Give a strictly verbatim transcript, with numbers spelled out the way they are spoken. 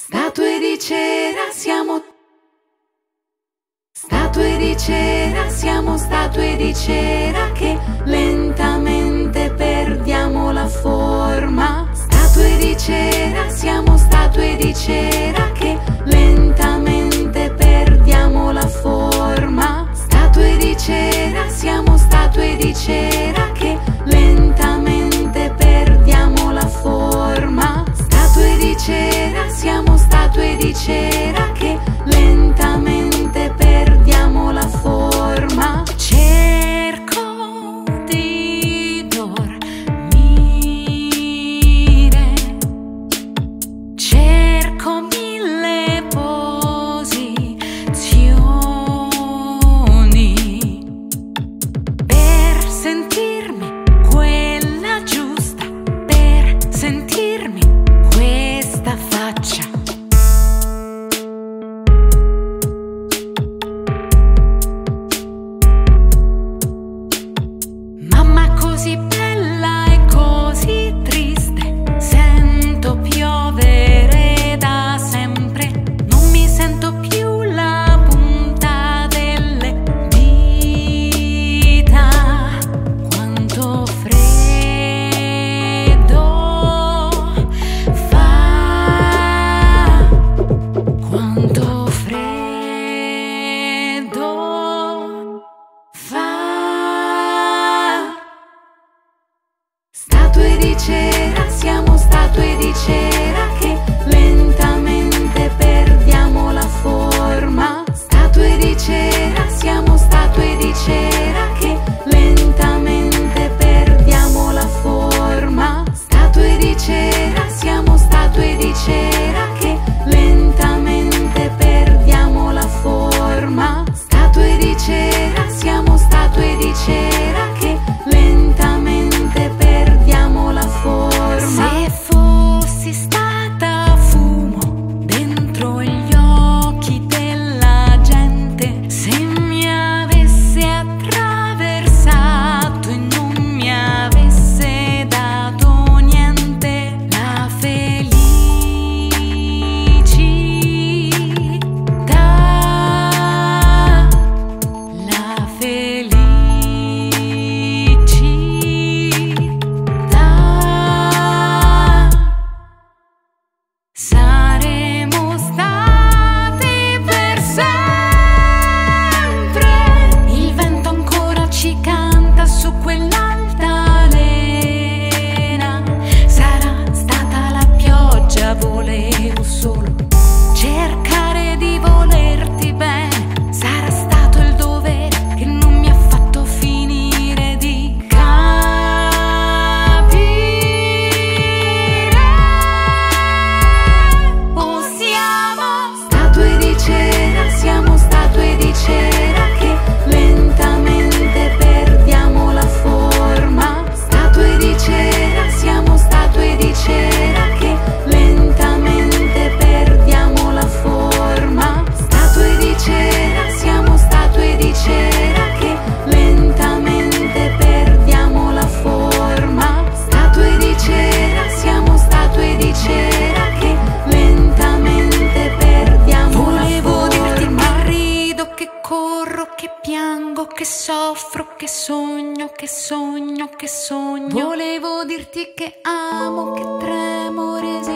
Statue di cera siamo, statue di cera siamo, statue di cera che lentamente perdiamo la forma. Statue di cera siamo, statue di cera che lentamente perdiamo la forma. Statue di cera siamo, statue di cera che lentamente perdiamo la forma. Statue di cera siamo, statue di cera che lentamente perdiamo la forma. Cerco di dormire, cerco mille posizioni per sentirmi quella giusta, per sentirmi questa faccia. Mamma così bella e così triste, sento piovere da sempre, non mi sento più la punta delle dita. Quanto freddo fa, quanto freddo fa. Statue di cera siamo, statue di cera che lentamente perdiamo la forma. Statue di cera siamo, statue di cera che lentamente perdiamo la forma. Statue di cera siamo, statue di cera che lentamente perdiamo la forma. Statue di cera siamo, statue di cera che lentamente perdiamo la forma. Se fossi stata fumo dentro gli occhi della gente, se mi avesse attraversato e non mi avesse dato niente, la felicità, la felicità saremo stati per sempre. Il vento ancora ci canta su quell'altalena. Sarà stata la pioggia, volevo solo cercare di volerti bene. Sarà stato il dovere che non mi ha fatto finire di capire. O siamo statue di cera, siamo statue di cera che lentamente perdiamo la forma. Statue di cera, siamo statue di cera che lentamente perdiamo la forma. Statue di cera, siamo statue di cera che lentamente perdiamo la forma. Statue di cera, siamo statue di cera che lentamente perdiamo la forma. Volevo dirti che rido, che corro, che piango, che soffro, che sogno, che sogno, che sogno. Volevo dirti che amo, che tremo, resisto.